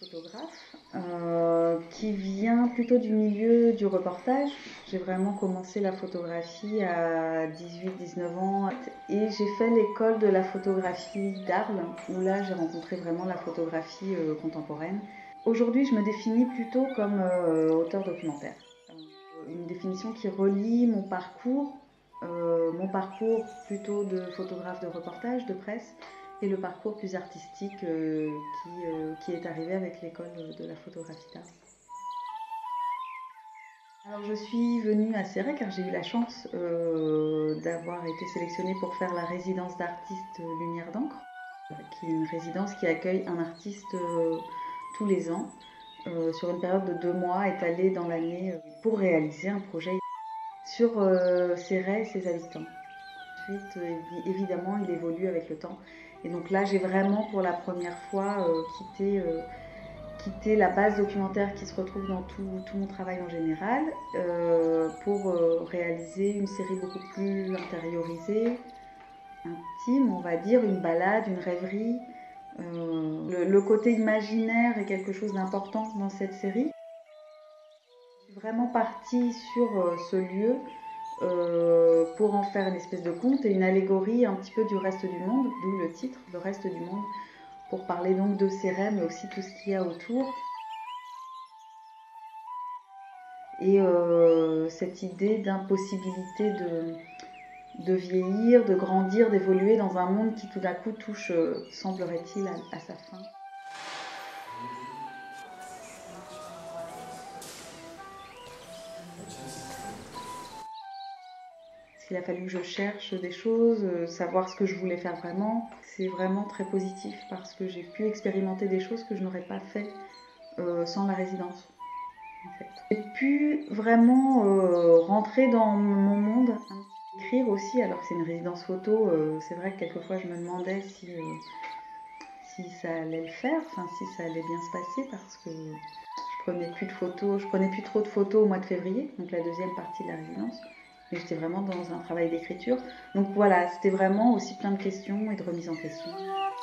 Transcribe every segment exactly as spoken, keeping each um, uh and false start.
photographe euh, qui vient plutôt du milieu du reportage. J'ai vraiment commencé la photographie à dix-huit dix-neuf ans et j'ai fait l'école de la photographie d'Arles où là j'ai rencontré vraiment la photographie euh, contemporaine. Aujourd'hui je me définis plutôt comme euh, auteur documentaire. Euh, une définition qui relie mon parcours, euh, mon parcours plutôt de photographe de reportage, de presse, et le parcours plus artistique euh, qui, euh, qui est arrivé avec l'école de la photographie d'art. Alors je suis venue à Céret car j'ai eu la chance euh, d'avoir été sélectionnée pour faire la résidence d'artiste Lumière d'encre, qui est une résidence qui accueille un artiste euh, tous les ans euh, sur une période de deux mois étalée dans l'année pour réaliser un projet sur euh, Céret et ses habitants. Ensuite, euh, évidemment, il évolue avec le temps. Et donc là, j'ai vraiment pour la première fois euh, quitté, euh, quitté la base documentaire qui se retrouve dans tout, tout mon travail en général euh, pour euh, réaliser une série beaucoup plus intériorisée, intime, on va dire, une balade, une rêverie. Euh, le, le côté imaginaire est quelque chose d'important dans cette série. Je suis vraiment partie sur euh, ce lieu Euh, pour en faire une espèce de conte et une allégorie un petit peu du reste du monde, d'où le titre, le reste du monde, pour parler donc de Céret, mais aussi tout ce qu'il y a autour. Et euh, cette idée d'impossibilité de, de vieillir, de grandir, d'évoluer dans un monde qui tout d'un coup touche, euh, semblerait-il, à, à sa fin. Il a fallu que je cherche des choses, euh, savoir ce que je voulais faire vraiment. C'est vraiment très positif parce que j'ai pu expérimenter des choses que je n'aurais pas fait euh, sans la résidence. En fait. J'ai pu vraiment euh, rentrer dans mon monde, écrire aussi, alors que c'est une résidence photo. Euh, c'est vrai que quelquefois je me demandais si, euh, si ça allait le faire, enfin si ça allait bien se passer parce que je prenais plus de photos, je prenais plus trop de photos au mois de février, donc la deuxième partie de la résidence. Mais j'étais vraiment dans un travail d'écriture. Donc voilà, c'était vraiment aussi plein de questions et de remise en question.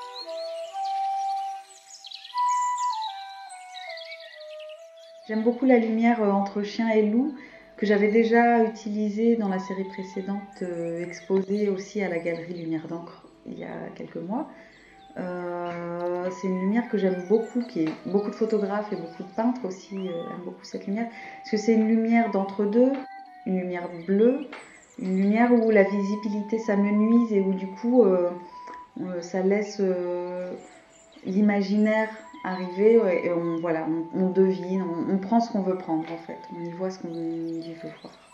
J'aime beaucoup la lumière entre chien et loup que j'avais déjà utilisée dans la série précédente, euh, exposée aussi à la galerie Lumière d'encre il y a quelques mois. Euh, c'est une lumière que j'aime beaucoup, qui est beaucoup de photographes et beaucoup de peintres aussi euh, aiment beaucoup cette lumière, parce que c'est une lumière d'entre-deux, une lumière bleue, une lumière où la visibilité s'amenuise et où du coup euh, euh, ça laisse euh, l'imaginaire arriver ouais, et on, voilà, on, on devine, on, on prend ce qu'on veut prendre en fait, on y voit ce qu'on y veut voir.